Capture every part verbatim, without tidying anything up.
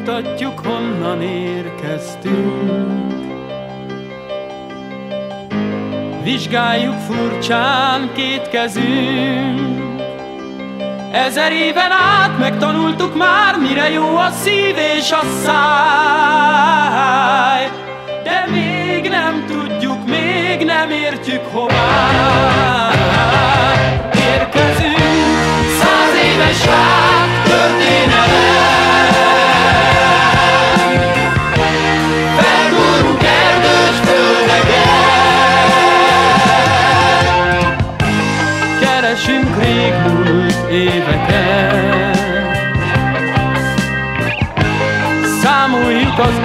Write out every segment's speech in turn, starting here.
mutatjuk, honnan érkeztünk. Vizsgáljuk furcsán két kezünk. Ezer éven át megtanultuk már, mire jó a szív és a száj. De még nem tudjuk, még nem értjük, hová érkezünk. Száz éves rák történelem, felgúrunk erdős földeket, keresünk régmúlt éveket, számoljuk az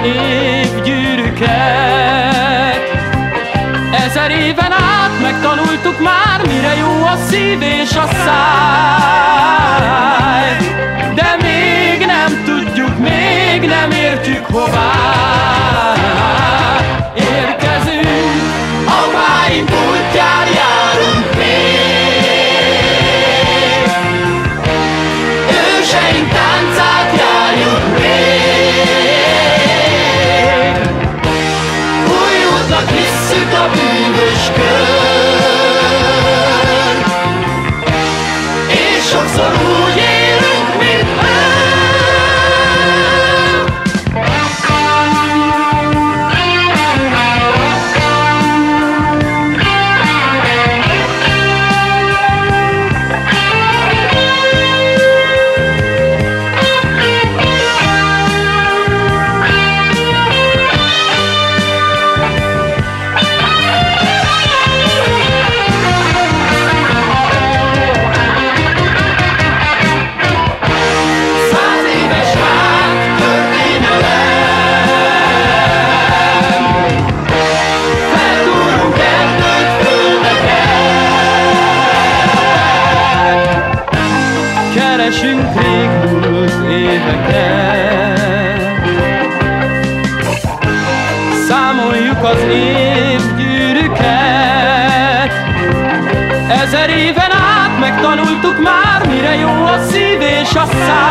évgyűrűket. Ezer éven át megtanultuk már, mire jó a szív és a száj. De még nem tudjuk, még nem értjük, hová érkezünk. Apáink útján járunk még, őseink táncát járjuk még. Új útnak hisszük a bűvös kör, és sokszor úgy élünk, mint ő. Keresünk régmúlt éveket, számoljuk az évgyűrűket. Ezer éven át megtanultuk már, mire jó a szív és a száj.